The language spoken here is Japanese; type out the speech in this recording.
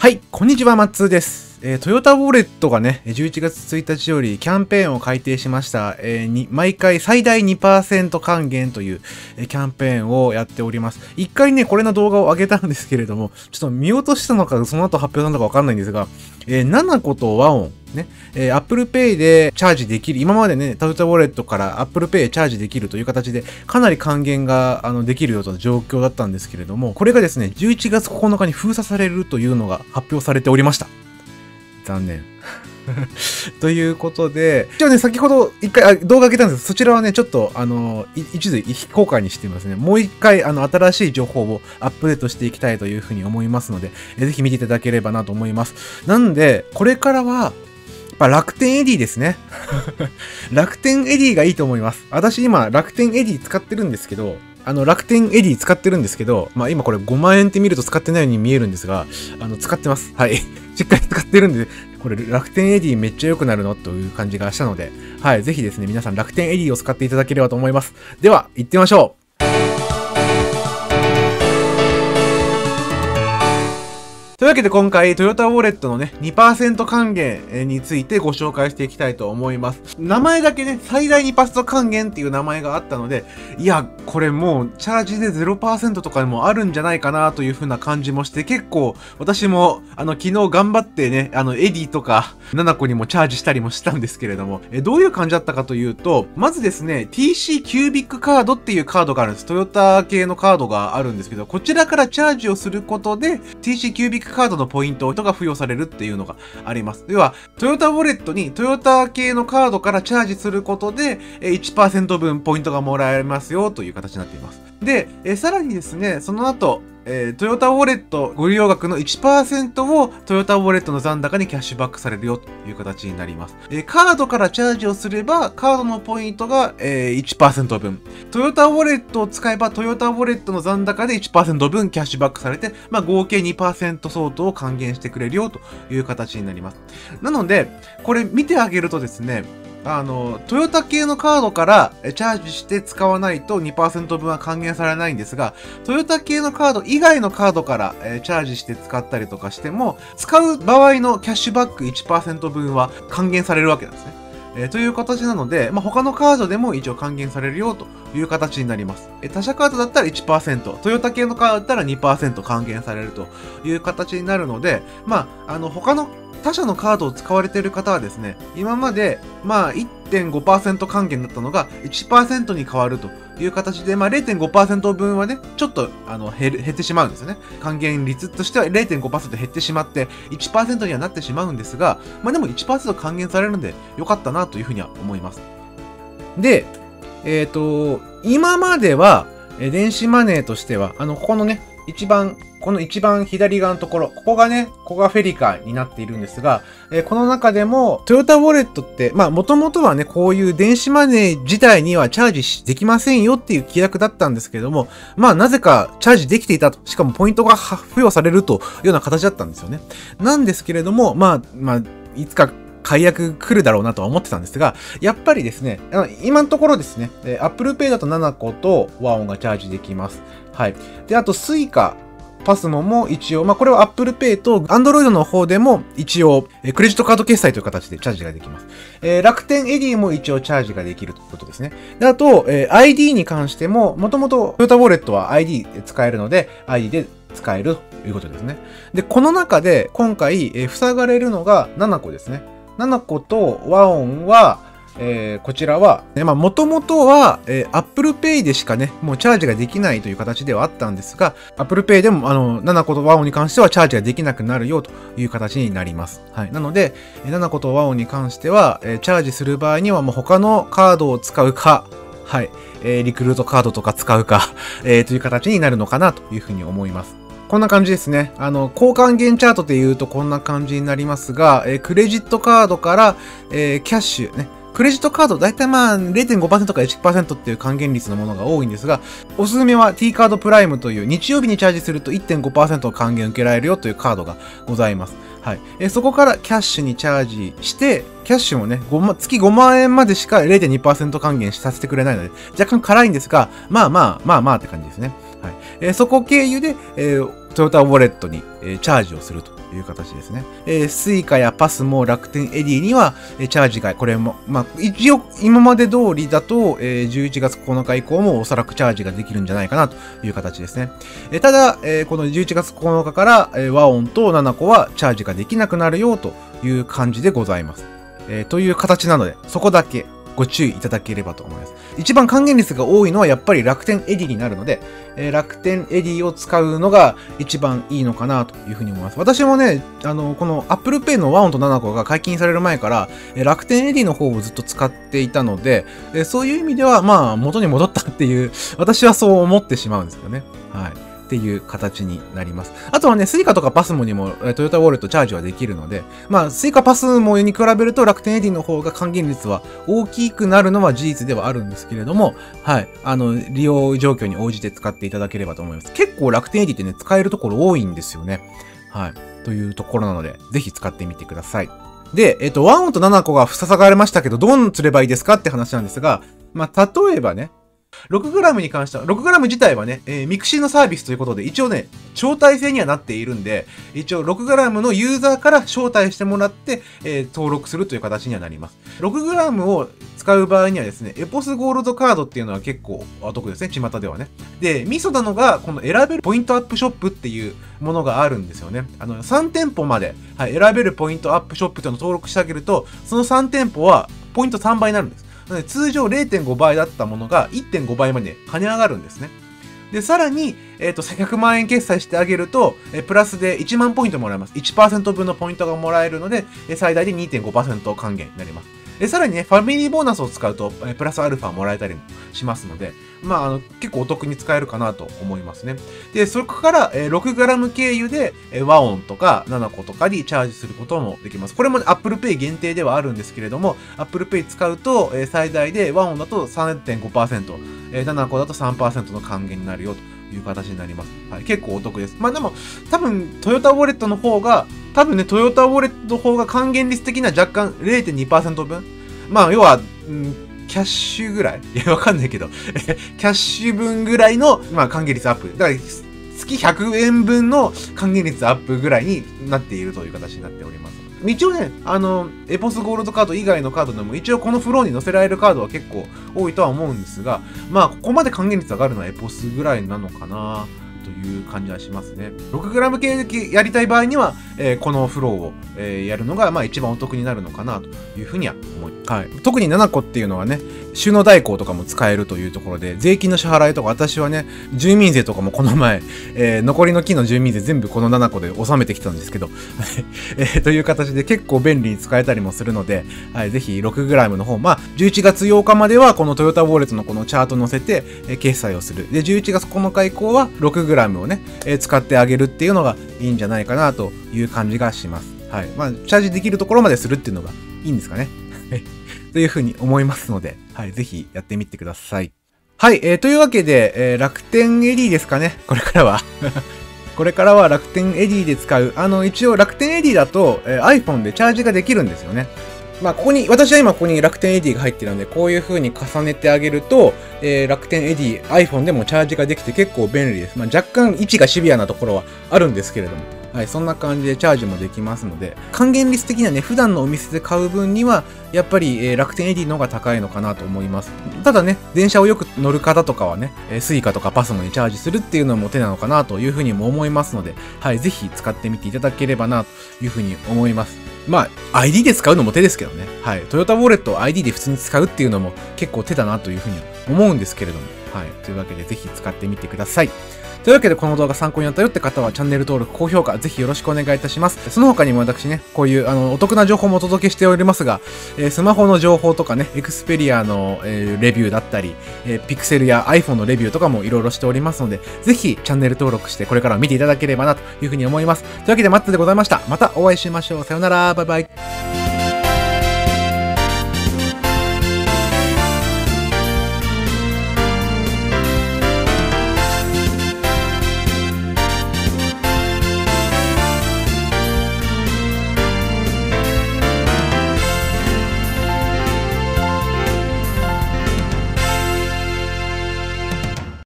はい、こんにちは、マッツーです。トヨタウォレットがね、11月1日よりキャンペーンを改定しました。毎回最大 2% 還元という、キャンペーンをやっております。一回ね、これの動画を上げたんですけれども、ちょっと見落としたのか、その後発表したのかわかんないんですが、ナナコとワオン、ね、Apple Pay でチャージできる、今までね、トヨタウォレットから Apple Pay チャージできるという形で、かなり還元ができるような状況だったんですけれども、これがですね、11月9日に封鎖されるというのが発表されておりました。残念。ということで、一応ね、先ほど一回動画上げたんですけど、そちらはね、ちょっと、一時非公開にしていますね。もう一回、新しい情報をアップデートしていきたいというふうに思いますので、ぜひ見ていただければなと思います。なんで、これからは、やっぱ楽天エディですね。楽天エディがいいと思います。私今、楽天エディ使ってるんですけど、楽天エディ使ってるんですけど、まあ今これ5万円って見ると使ってないように見えるんですが、使ってます。はい。しっかり使ってるんで、これ楽天エディめっちゃ良くなるのという感じがしたので、はい。ぜひですね、皆さん楽天エディを使っていただければと思います。では、行ってみましょう。というわけで今回、トヨタウォレットのね、2% 還元についてご紹介していきたいと思います。名前だけね、最大 2% 還元っていう名前があったので、いや、これもう、チャージで 0% とかでもあるんじゃないかなという風な感じもして、結構、私も、昨日頑張ってね、エディとか、ナナコにもチャージしたりもしたんですけれども、どういう感じだったかというと、まずですね、TC キュービックカードっていうカードがあるんです。トヨタ系のカードがあるんですけど、こちらからチャージをすることで、TC キュービックカードのポイントが付与されるっていうのがあります。要は、トヨタウォレットにトヨタ系のカードからチャージすることで、1% 分ポイントがもらえますよという形になっています。で、さらにですね、その後、トヨタウォレットご利用額の 1% をトヨタウォレットの残高にキャッシュバックされるよという形になります。カードからチャージをすれば、カードのポイントが、1% 分。トヨタウォレットを使えば、トヨタウォレットの残高で 1% 分キャッシュバックされて、まあ、合計 2% 相当を還元してくれるよという形になります。なので、これ見てあげるとですね、トヨタ系のカードからチャージして使わないと 2% 分は還元されないんですが、トヨタ系のカード以外のカードからチャージして使ったりとかしても、使う場合のキャッシュバック 1% 分は還元されるわけなんですね。という形なので、まあ、他のカードでも一応還元されるよという形になります。他社カードだったら 1%、トヨタ系のカードだったら 2% 還元されるという形になるので、まあ、他の他社のカードを使われている方はですね、今まで、まあ、1.5% 還元だったのが 1% に変わるという形で、まあ、0.5% 分はね、ちょっと、減ってしまうんですよね。還元率としては 0.5% 減ってしまって、1% にはなってしまうんですが、まあ、でも 1% 還元されるので、良かったなというふうには思います。で、今までは、電子マネーとしては、ここのね、この一番左側のところ、ここがフェリカになっているんですが、この中でも、トヨタウォレットって、まあ、もともとはね、こういう電子マネー自体にはチャージできませんよっていう規約だったんですけども、まあ、なぜかチャージできていたと。しかもポイントが付与されるというような形だったんですよね。なんですけれども、まあ、いつか、解約来るだろうなとは思ってたんですが、やっぱりですね、今のところですね、Apple Pay だとナナコとワオンがチャージできます。はい。で、あと Suica、パスモも一応、まあ、これは Apple Pay と Android の方でも一応、クレジットカード決済という形でチャージができます。楽天エディも一応チャージができるということですね。で、あと、ID に関しても、もともとトヨタウォレットは ID 使えるので、ID で使えるということですね。で、この中で今回、塞がれるのがナナコですね。ナナコとワオンは、こちらは、まあ、もともとは、Apple Pay でしかね、もうチャージができないという形ではあったんですが、Apple Pay でも、ナナコとワオンに関してはチャージができなくなるよという形になります。はい。なので、ナナコとワオンに関しては、チャージする場合には、もう他のカードを使うか、はい。リクルートカードとか使うか、という形になるのかなというふうに思います。こんな感じですね。交換元チャートで言うとこんな感じになりますが、クレジットカードから、キャッシュね。クレジットカード、だいたいまあ 0.5% から 1% っていう還元率のものが多いんですが、おすすめは T カードプライムという日曜日にチャージすると 1.5% の還元受けられるよというカードがございます。はい。そこからキャッシュにチャージして、キャッシュもね、月5万円までしか 0.2% 還元させてくれないので、若干辛いんですが、まあって感じですね。はい。そこ経由で、トヨタウォレットに、チャージをするという形ですね。スイカやパスも楽天エディには、チャージが、これも、まあ、一応、今まで通りだと、11月9日以降もおそらくチャージができるんじゃないかなという形ですね。ただ、この11月9日から、和音とナナコはチャージができなくなるよという感じでございます。という形なので、そこだけご注意いただければと思います。一番還元率が多いのはやっぱり楽天エディになるので、楽天エディを使うのが一番いいのかなというふうに思います。私もね、この Apple Pay の和音とナナコが解禁される前から、楽天エディの方をずっと使っていたので、そういう意味では、まあ、元に戻ったっていう、私はそう思ってしまうんですよね。はい。っていう形になります。あとはね、スイカとかパスモにもトヨタウォレットチャージはできるので、まあ、スイカパスモに比べると楽天エディの方が還元率は大きくなるのは事実ではあるんですけれども、はい。利用状況に応じて使っていただければと思います。結構楽天エディってね、使えるところ多いんですよね。はい。というところなので、ぜひ使ってみてください。で、和音とナナコが塞がれましたけど、どうすればいいですかって話なんですが、まあ、例えばね、6g に関しては、6g 自体はね、ミクシーのサービスということで、一応ね、招待制にはなっているんで、一応 6g のユーザーから招待してもらって、登録するという形にはなります。6g を使う場合にはですね、エポスゴールドカードっていうのは結構お得ですね、巷ではね。で、ミソなのが、この選べるポイントアップショップっていうものがあるんですよね。3店舗まで、はい、選べるポイントアップショップっていうのを登録してあげると、その3店舗はポイント3倍になるんです。なので通常 0.5 倍だったものが 1.5 倍まで跳ね上がるんですね。で、さらに、100万円決済してあげると、プラスで1万ポイントもらえます。1% 分のポイントがもらえるので、最大で 2.5% 還元になります。さらにね、ファミリーボーナスを使うと、プラスアルファもらえたりもしますので、まあ、結構お得に使えるかなと思いますね。で、そこから、6g 経由で、和音とか、ナナコとかにチャージすることもできます。これも、ね、Apple Pay 限定ではあるんですけれども、Apple Pay 使うと、最大で和音だと 3.5%、ナナコだと 3% の還元になるよという形になります。はい、結構お得です。まあでも、多分、トヨタウォレットの方が、トヨタウォレットの方が還元率的には若干 0.2% 分。まあ、要は、キャッシュぐらいいや、わかんないけど、キャッシュ分ぐらいの、まあ、還元率アップ。だから、月100円分の還元率アップぐらいになっているという形になっております。一応ね、エポスゴールドカード以外のカードでも、一応このフローに載せられるカードは結構多いとは思うんですが、まあ、ここまで還元率上がるのはエポスぐらいなのかなという感じはしますね。6g 系でやりたい場合には、このフローを、やるのが、まあ一番お得になるのかなというふうには思います。はい。特に7個っていうのはね、収納代行とかも使えるというところで、税金の支払いとか、私はね、住民税とかもこの前、残りの期の住民税全部この7個で納めてきたんですけど、という形で結構便利に使えたりもするので、はい、ぜひ 6g の方、まあ、11月8日まではこのトヨタウォレットのこのチャート載せて、決済をする。で、11月9日以降は 6g をね、使ってあげるっていうのがいいんじゃないかなという感じがします。はい。まあ、チャージできるところまでするっていうのがいいんですかね。というふうに思いますので、はい。ぜひやってみてください。はい。というわけで、楽天エディですかね。これからは。これからは楽天エディで使う。一応楽天エディだと、iPhone でチャージができるんですよね。まあ、私は今ここに楽天エディが入ってるので、こういう風に重ねてあげると、楽天エディ、iPhone でもチャージができて結構便利です。まあ、若干位置がシビアなところはあるんですけれども、はい、そんな感じでチャージもできますので、還元率的にはね、普段のお店で買う分には、やっぱり、楽天エディの方が高いのかなと思います。ただね、電車をよく乗る方とかはね、スイカとかパスモにチャージするっていうのも手なのかなというふうにも思いますので、はい、ぜひ使ってみていただければなというふうに思います。まあ、ID で使うのも手ですけどね。はい。トヨタウォレットを ID で普通に使うっていうのも結構手だなというふうに思うんですけれども。はい。というわけでぜひ使ってみてください。というわけでこの動画参考になったよって方はチャンネル登録、高評価ぜひよろしくお願いいたします。その他にも私ね、こういうお得な情報もお届けしておりますが、スマホの情報とかね、エクスペリアの、レビューだったり、ピクセルや iPhone のレビューとかもいろいろしておりますので、ぜひチャンネル登録してこれから見ていただければなというふうに思います。というわけでマッツでございました。またお会いしましょう。さよなら。バイバイ。